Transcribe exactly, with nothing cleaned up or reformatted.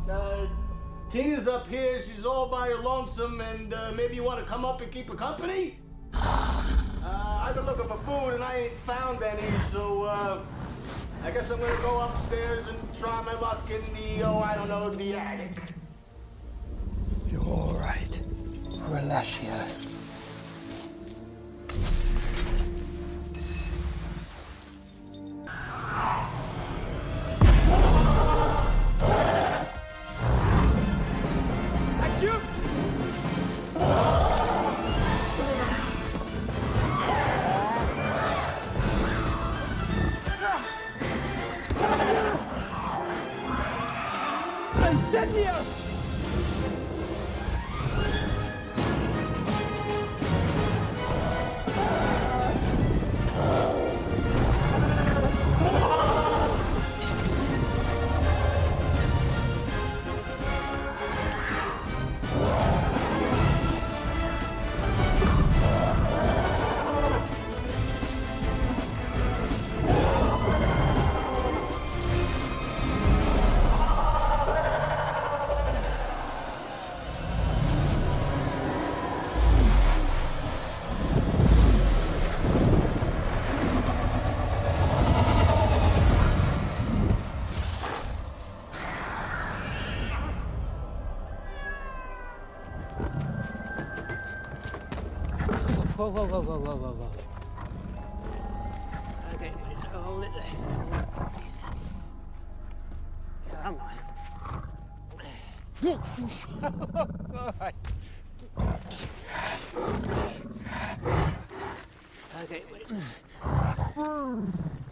Uh, Tina's up here. She's all by her lonesome, and uh, maybe you want to come up and keep her company? Uh, I've been looking for food, and I ain't found any, so uh, I guess I'm gonna go upstairs and try my luck in the, oh, I don't know, the attic. You're all right. Relatio. Incendio! Whoa, whoa, whoa, whoa, whoa, whoa, whoa. Okay, hold it there. Come on. All right. Okay, wait.